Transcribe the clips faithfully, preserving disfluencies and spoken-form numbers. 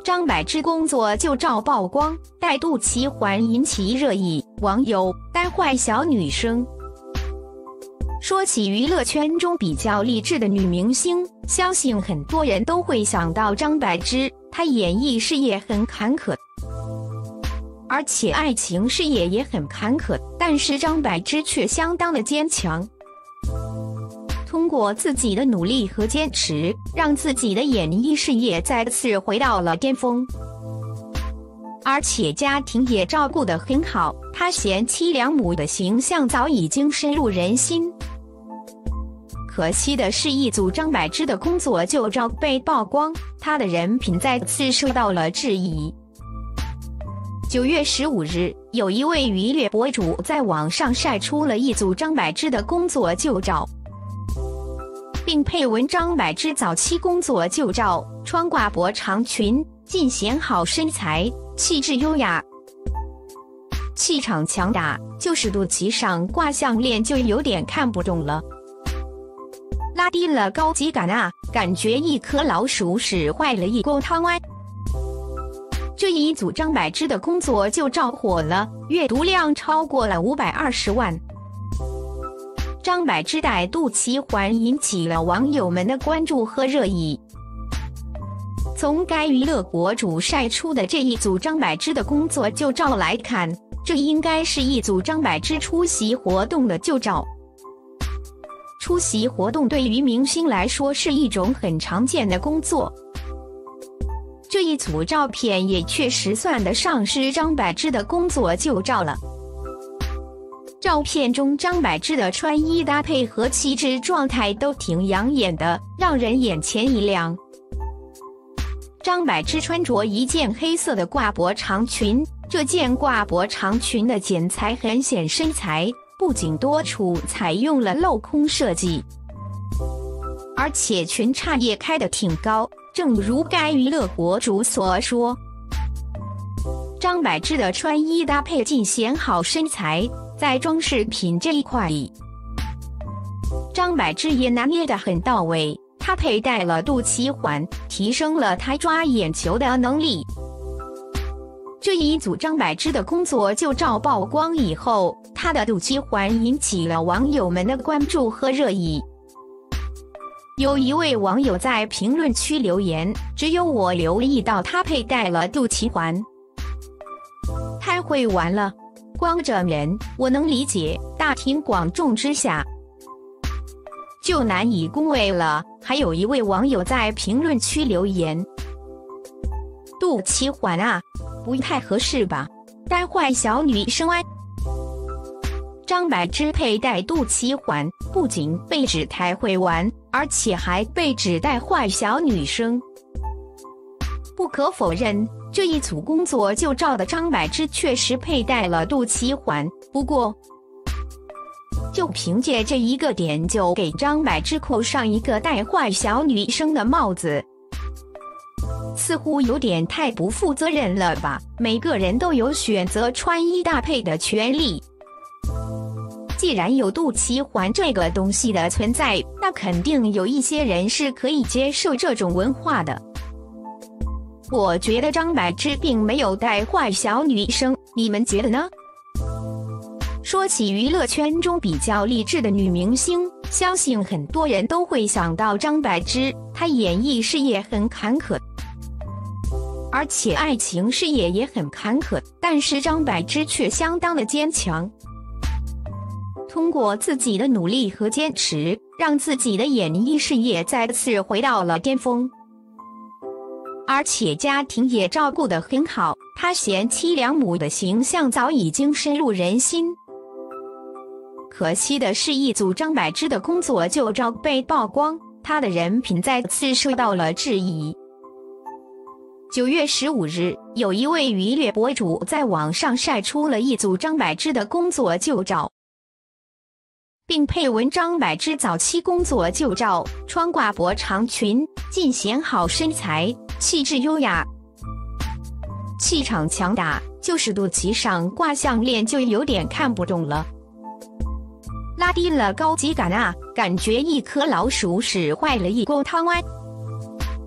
张柏芝工作旧照曝光，带肚脐环引起热议，网友带坏小女生。说起娱乐圈中比较励志的女明星，相信很多人都会想到张柏芝。她演艺事业很坎坷，而且爱情事业也很坎坷，但是张柏芝却相当的坚强。通过自己的努力和坚持，让自己的演艺事业再次回到了巅峰，而且家庭也照顾得很好，她贤妻良母的形象早已经深入人心。可惜的是，一组张柏芝的工作旧照被曝光，她的人品再次受到了质疑。九月十五日，有一位娱乐博主在网上晒出了一组张柏芝的工作旧照，并配文：张柏芝早期工作旧照，穿挂脖长裙，尽显好身材，气质优雅，气场强大，就是肚脐上挂项链就有点看不懂了，拉低了高级感啊，感觉一颗老鼠屎坏了一锅汤啊。这一组张柏芝的工作旧照火了，阅读量超过了五百二十万。张柏芝带肚脐环引起了网友们的关注和热议。从该娱乐博主晒出的这一组张柏芝的工作旧照来看，这应该是一组张柏芝出席活动的旧照。出席活动对于明星来说是一种很常见的工作，这一组照片也确实算得上是张柏芝的工作旧照了。照片中张柏芝的穿衣搭配和气质状态都挺养眼的，让人眼前一亮。张柏芝穿着一件黑色的挂脖长裙，这件挂脖长裙的剪裁很显身材，不仅多处采用了镂空设计，而且裙叉也开得挺高。正如该娱乐博主所说，张柏芝的穿衣搭配尽显好身材，在装饰品这一块里，张柏芝也拿捏得很到位。她佩戴了肚脐环，提升了她抓眼球的能力。这一组张柏芝的工作旧照曝光以后，她的肚脐环引起了网友们的关注和热议。有一位网友在评论区留言：只有我留意到她佩戴了肚脐环，太会玩了，光着人我能理解，大庭广众之下就难以恭维了。还有一位网友在评论区留言：肚脐环啊，不太合适吧，带坏小女生啊。张柏芝佩戴肚脐环，不仅被指太会玩，而且还被指带坏小女生。不可否认，这一组工作旧照的张柏芝确实佩戴了肚脐环，不过就凭借这一个点就给张柏芝扣上一个带坏小女生的帽子，似乎有点太不负责任了吧？每个人都有选择穿衣搭配的权利，既然有肚脐环这个东西的存在，那肯定有一些人是可以接受这种文化的。我觉得张柏芝并没有带坏小女生，你们觉得呢？说起娱乐圈中比较励志的女明星，相信很多人都会想到张柏芝。她演艺事业很坎坷，而且爱情事业也很坎坷，但是张柏芝却相当的坚强。通过自己的努力和坚持，让自己的演艺事业再次回到了巅峰，而且家庭也照顾得很好，她贤妻良母的形象早已经深入人心。可惜的是，一组张柏芝的工作旧照被曝光，她的人品再次受到了质疑。九月十五日，有一位娱乐博主在网上晒出了一组张柏芝的工作旧照，并配文：张柏芝早期工作旧照，穿挂脖长裙，尽显好身材，气质优雅，气场强大，就是肚脐上挂项链就有点看不懂了，拉低了高级感啊，感觉一颗老鼠屎坏了一锅汤啊。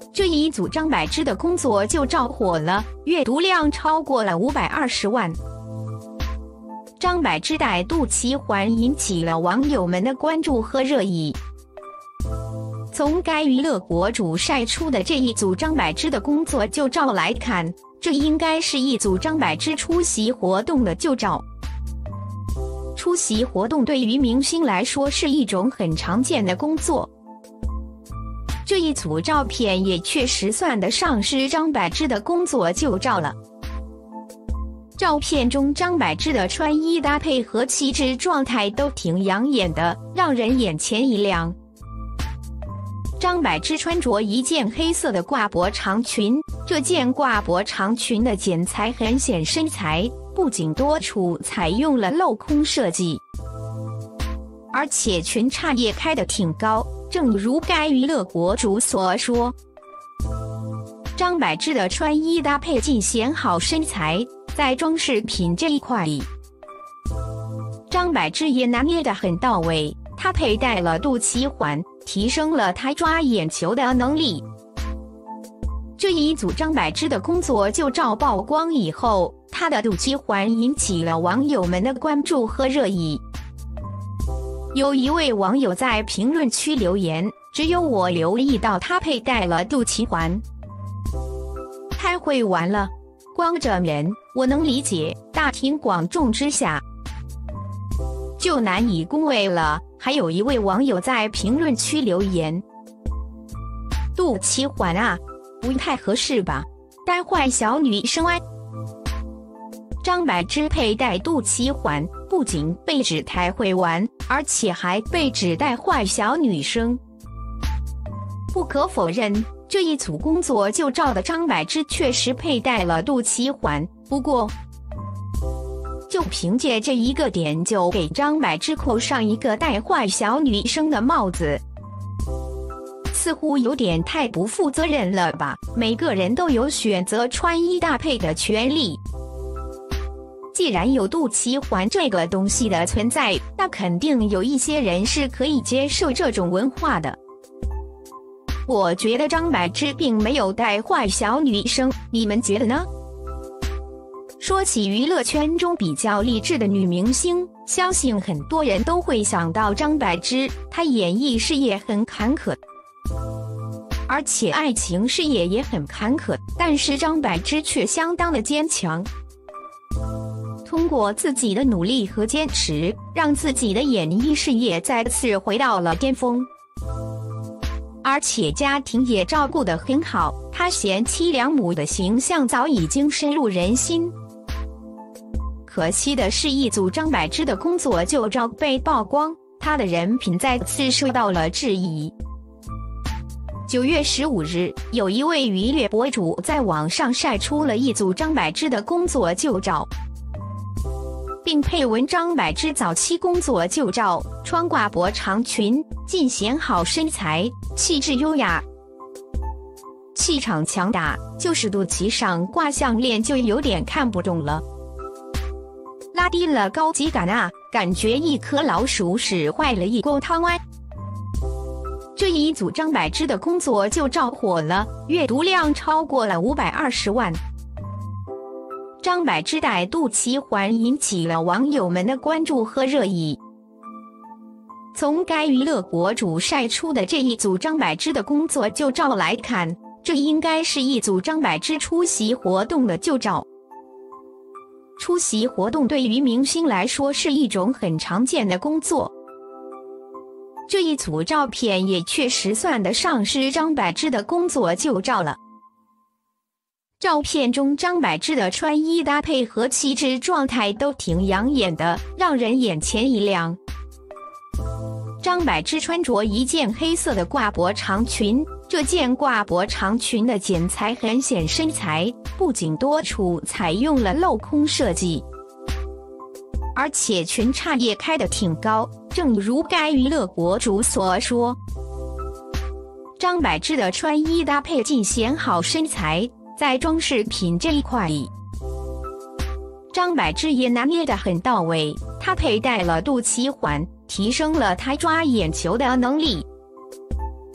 这一组张柏芝的工作就照火了，阅读量超过了五百二十万。张柏芝带肚脐环引起了网友们的关注和热议。从该娱乐博主晒出的这一组张柏芝的工作旧照来看，这应该是一组张柏芝出席活动的旧照。出席活动对于明星来说是一种很常见的工作，这一组照片也确实算得上是张柏芝的工作旧照了。照片中张柏芝的穿衣搭配和气质状态都挺养眼的，让人眼前一亮。张柏芝穿着一件黑色的挂脖长裙，这件挂脖长裙的剪裁很显身材，不仅多处采用了镂空设计，而且裙叉也开得挺高。正如该娱乐博主所说，张柏芝的穿衣搭配尽显好身材，在装饰品这一块里，张柏芝也拿捏得很到位。她佩戴了肚脐环，提升了她抓眼球的能力。这一组张柏芝的工作旧照曝光以后，她的肚脐环引起了网友们的关注和热议。有一位网友在评论区留言：“只有我留意到她佩戴了肚脐环，太会玩了，光着人我能理解，大庭广众之下就难以恭维了。”还有一位网友在评论区留言：“肚脐环啊，不太合适吧，带坏小女生啊。”张柏芝佩戴肚脐环，不仅被指太会玩，而且还被指带坏小女生。不可否认，这一组工作旧照的张柏芝确实佩戴了肚脐环，不过就凭借这一个点就给张柏芝扣上一个带坏小女生的帽子，似乎有点太不负责任了吧？每个人都有选择穿衣搭配的权利，既然有肚脐环这个东西的存在，那肯定有一些人是可以接受这种文化的。我觉得张柏芝并没有带坏小女生，你们觉得呢？说起娱乐圈中比较励志的女明星，相信很多人都会想到张柏芝。她演艺事业很坎坷，而且爱情事业也很坎坷，但是张柏芝却相当的坚强。通过自己的努力和坚持，让自己的演艺事业再次回到了巅峰，而且家庭也照顾得很好。她贤妻良母的形象早已经深入人心。可惜的是，一组张柏芝的工作旧照被曝光，她的人品再次受到了质疑。九月十五日，有一位娱乐博主在网上晒出了一组张柏芝的工作旧照，并配文：“张柏芝早期工作旧照，穿挂脖长裙，尽显好身材，气质优雅，气场强大，就是肚脐上挂项链就有点看不懂了，拉低了高级感啊，感觉一颗老鼠屎坏了一锅汤啊。”这一组张柏芝的工作旧照火了，阅读量超过了五百二十万。张柏芝带肚脐环引起了网友们的关注和热议。从该娱乐博主晒出的这一组张柏芝的工作旧照来看，这应该是一组张柏芝出席活动的旧照。出席活动对于明星来说是一种很常见的工作，这一组照片也确实算得上是张柏芝的工作旧照了。照片中张柏芝的穿衣搭配和气质状态都挺养眼的，让人眼前一亮。张柏芝穿着一件黑色的挂脖长裙，这件挂脖长裙的剪裁很显身材，不仅多处采用了镂空设计，而且裙叉也开得挺高。正如该娱乐博主所说，张柏芝的穿衣搭配尽显好身材，在装饰品这一块里，张柏芝也拿捏得很到位。她佩戴了肚脐环，提升了她抓眼球的能力。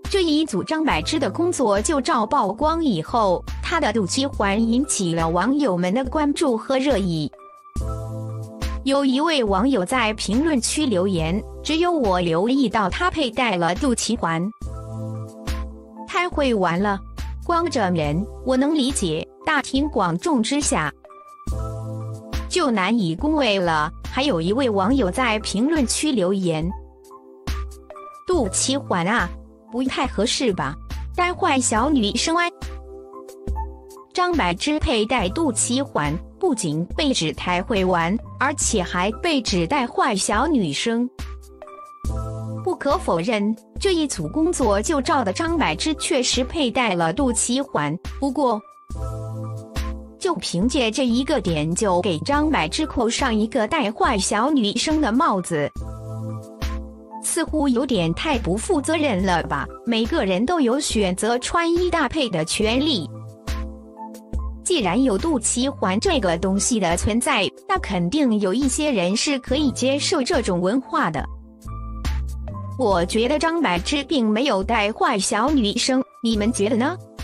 这一组张柏芝的工作旧照曝光以后，她的肚脐环引起了网友们的关注和热议。有一位网友在评论区留言：“只有我留意到她佩戴了肚脐环，太会玩了，光着人我能理解，大庭广众之下就难以恭维了。”还有一位网友在评论区留言：“肚脐环啊，不太合适吧，带坏小女生啊。”张柏芝佩戴肚脐环，不仅被指太会玩，而且还被指带坏小女生。不可否认，这一组工作旧照的张柏芝确实佩戴了肚脐环，不过就凭借这一个点就给张柏芝扣上一个带坏小女生的帽子，似乎有点太不负责任了吧？每个人都有选择穿衣搭配的权利，既然有肚脐环这个东西的存在，那肯定有一些人是可以接受这种文化的。我觉得张柏芝并没有带坏小女生，你们觉得呢？